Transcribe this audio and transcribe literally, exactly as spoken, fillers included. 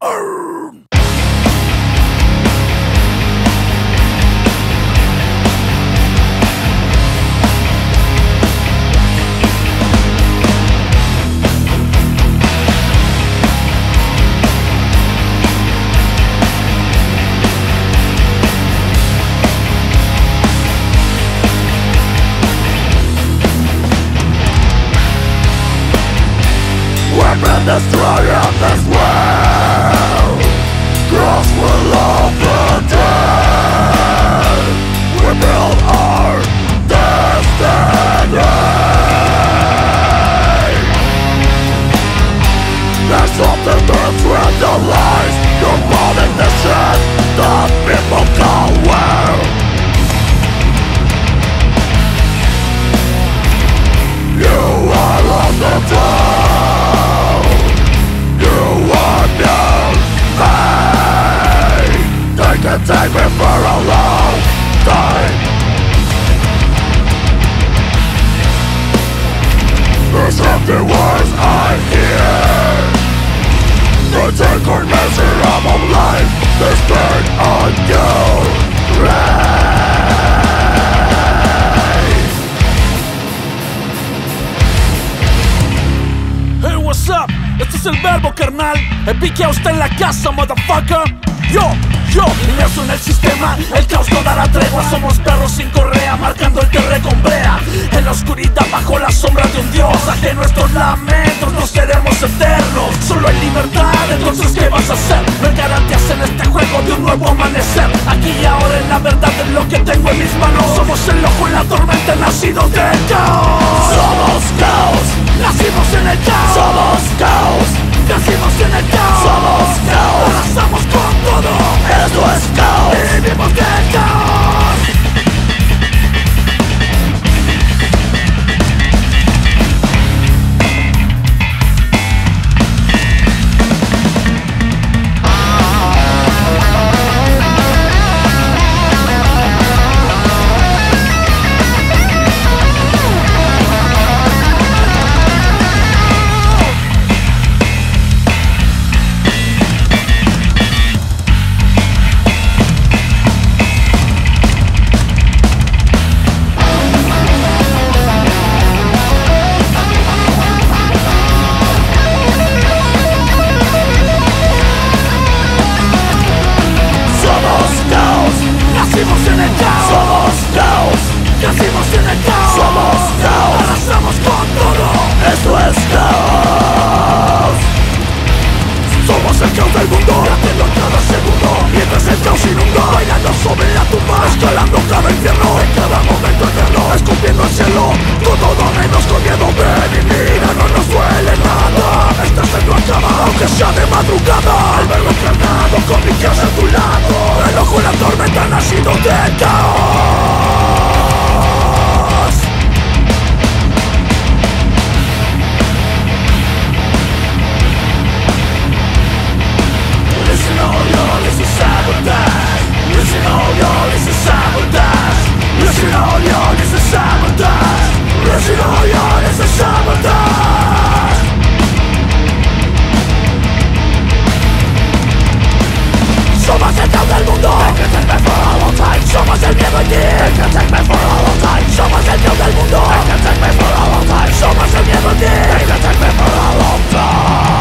Burn! We're destroying this world, 'cause we love the dead. We build our destiny. There's something between the lies. You're building the shit that people call well. You are on the top. Can take me for a long time. There's empty words I hear. They take good measure of my life. They burn on your grave. Hey, what's up? Este es el verbo, carnal. El pique a usted en la casa, motherfucker. Yo, yo, inmerso en el sistema, el caos no dará tregua. Somos perros sin correa, marcando el terreno con brea. En la oscuridad, bajo la sombra de un dios, que nuestros lamentos no seremos eternos. Solo hay libertad, entonces ¿qué vas a hacer? No hay garantías en este juego de un nuevo amanecer. Aquí y ahora en la verdad es lo que tengo en mis manos. Somos el ojo en la tormenta, nacidos del caos. Somos caos, nacimos en el caos. Somos caos, nacimos en el caos. Somos caos, arrasamos con todo. Esto es caos. Vivimos del caos. Nacimos en el caos. Somos caos. Nacimos en el caos. Somos caos. Arrasamos con todo. Esto es caos. Somos el caos del mundo, latiendo cada segundo. Mientras el caos inunda, bailando sobre la tumba, escalando cada infierno, en cada momento eterno, escupiendo al cielo. Todo menos con miedo, ven y mira, no nos duele nada. Esta se no acaba, aunque sea de madrugada. El verbo encarnado con mi casa a tu lado. El ojo en la tormenta nacido del caos. Listen all y'all, this is sabotage. Listen all y'all, this is sabotage. Listen all y'all, this is sabotage. Listen all y'all, this is sabotage. Somos el caos del mundo. They can take me for a long time. Somos el miedo en ti. They can take me for a long time. Somos el caos del mundo. They can take me for a long time. Somos el miedo en ti. They can take me for a long time.